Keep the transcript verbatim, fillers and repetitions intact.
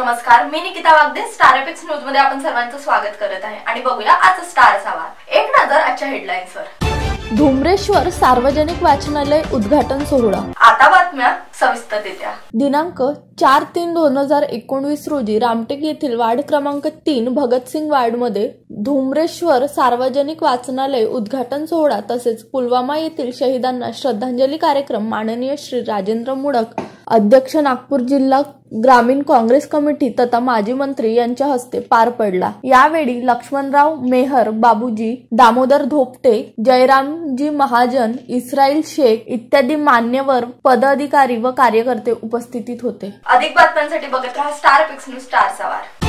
नमस्कार, मी Nikita Wagde. Star Epics News मध्ये आपण सर्वांचं स्वागत करत आहे आणि बघूया आजचा स्टार सवाल. एक नजर आजच्या हेडलाईन्सवर. धुम्रेश्वर सार्वजनिक वाचनालय उद्घाटन सोहळा. आता बातम्या सविस्तररित्या. दिनांक चार तीन दोन हजार एकोणवीस रोजी रामटेक येथील वार्ड क्रमांक तीन भगतसिंग वार्डमध्ये धुम्रेश्वर सार्वजनिक वाचनालय उद्घाटन सोहळा तसेच पुलवामा येथील शहीदांना श्रद्धांजली कार्यक्रम माननीय श्री राजेंद्र मुडक अध्यक्ष नागपूर जिल्हा ग्रामीण काँग्रेस कमिटी तथा माजी मंत्री यांच्या हस्ते पार पडला. यावेळी लक्ष्मणराव मेहर, बाबूजी दामोदर धोपटे, जयरामजी महाजन, इस्राईल शेख इत्यादी मान्यवर पदाधिकारी व कार्यकर्ते उपस्थित होते. अधिक बातम्यांसाठी बघत रहा स्टार एपिक्स न्यूज स्टार सवार.